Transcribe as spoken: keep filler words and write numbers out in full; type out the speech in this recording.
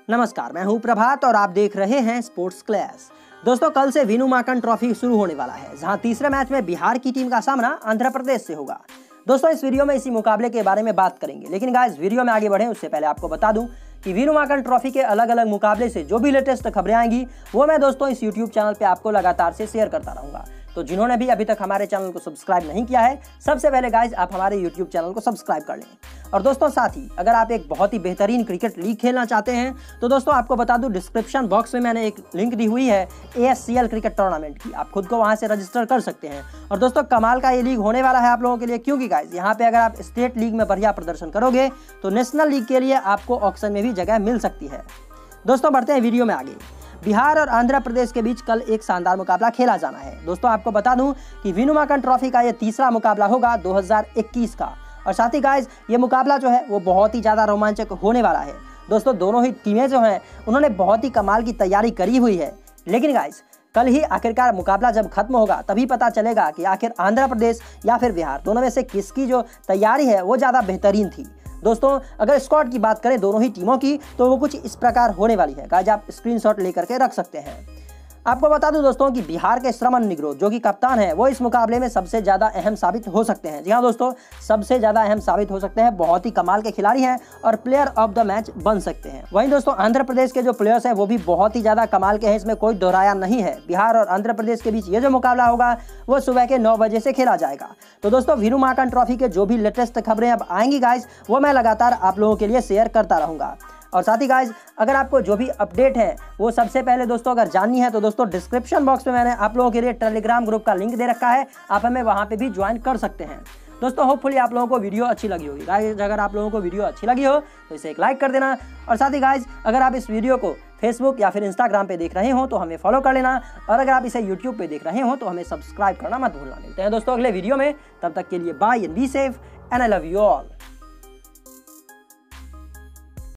नमस्कार, मैं हूं प्रभात और आप देख रहे हैं स्पोर्ट्स क्लास। दोस्तों, कल से विनु माकन ट्रॉफी शुरू होने वाला है, जहां तीसरे मैच में बिहार की टीम का सामना आंध्र प्रदेश से होगा। दोस्तों, इस वीडियो में इसी मुकाबले के बारे में बात करेंगे, लेकिन गाइस वीडियो में आगे बढ़े उससे पहले आपको बता दूं कि विनु माकन ट्रॉफी के अलग अलग मुकाबले से जो भी लेटेस्ट खबरें आएंगी वो मैं दोस्तों इस यूट्यूब चैनल पे आपको लगातार से शेयर करता रहूंगा। तो जिन्होंने भी अभी तक हमारे चैनल को सब्सक्राइब नहीं किया है, सबसे पहले गाइज आप हमारे यूट्यूब चैनल को सब्सक्राइब कर लें। और दोस्तों, साथ ही अगर आप एक बहुत ही बेहतरीन क्रिकेट लीग खेलना चाहते हैं तो दोस्तों आपको बता दूं, डिस्क्रिप्शन बॉक्स में मैंने एक लिंक दी हुई है A S C L cricket tournament की। आप खुद को वहां से रजिस्टर कर सकते हैं। और दोस्तों, कमाल का ये लीग होने वाला है आप लोगों के लिए, क्योंकि गाइज यहाँ पे अगर आप स्टेट लीग में बढ़िया प्रदर्शन करोगे तो नेशनल लीग के लिए आपको ऑक्शन में भी जगह मिल सकती है। दोस्तों, बढ़ते हैं वीडियो में आगे। बिहार और आंध्र प्रदेश के बीच कल एक शानदार मुकाबला खेला जाना है। दोस्तों, आपको बता दूं कि विनु माकन ट्रॉफी का ये तीसरा मुकाबला होगा दो हज़ार इक्कीस का। और साथ ही गाइज ये मुकाबला जो है वो बहुत ही ज़्यादा रोमांचक होने वाला है। दोस्तों, दोनों ही टीमें जो हैं उन्होंने बहुत ही कमाल की तैयारी करी हुई है, लेकिन गाइज कल ही आखिरकार मुकाबला जब खत्म होगा तभी पता चलेगा कि आखिर आंध्र प्रदेश या फिर बिहार दोनों में से किसकी जो तैयारी है वो ज़्यादा बेहतरीन थी। दोस्तों, अगर स्क्वाड की बात करें दोनों ही टीमों की तो वो कुछ इस प्रकार होने वाली है। गाइस, आप स्क्रीनशॉट लेकर के रख सकते हैं। आपको बता दूं दोस्तों कि बिहार के श्रमन निग्रो जो कि कप्तान है वो इस मुकाबले में सबसे ज़्यादा अहम साबित हो सकते हैं। जी हाँ दोस्तों, सबसे ज़्यादा अहम साबित हो सकते हैं। बहुत ही कमाल के खिलाड़ी हैं और प्लेयर ऑफ द मैच बन सकते हैं। वहीं दोस्तों, आंध्र प्रदेश के जो प्लेयर्स हैं वो भी बहुत ही ज़्यादा कमाल के हैं, इसमें कोई दोहराया नहीं है। बिहार और आंध्र प्रदेश के बीच ये जो मुकाबला होगा वो सुबह के नौ बजे से खेला जाएगा। तो दोस्तों, विनु माकन ट्रॉफी के जो भी लेटेस्ट खबरें अब आएंगी गाइज वो मैं लगातार आप लोगों के लिए शेयर करता रहूँगा। और साथ ही गाइज अगर आपको जो भी अपडेट है वो सबसे पहले दोस्तों अगर जाननी है तो दोस्तों डिस्क्रिप्शन बॉक्स में मैंने आप लोगों के लिए टेलीग्राम ग्रुप का लिंक दे रखा है, आप हमें वहां पे भी ज्वाइन कर सकते हैं। दोस्तों, होपफुली आप लोगों को वीडियो अच्छी लगी होगी। गाइज, अगर आप लोगों को वीडियो अच्छी लगी हो तो इसे एक लाइक कर देना। और साथ ही गाइज अगर आप इस वीडियो को फेसबुक या फिर इंस्टाग्राम पे देख रहे हो तो हमें फॉलो कर लेना। और अगर आप इसे यूट्यूब पे देख रहे हो तो हमें सब्सक्राइब करना मत भूलना। मिलते हैं दोस्तों अगले वीडियो में, तब तक के लिए bye and be safe and I love you all.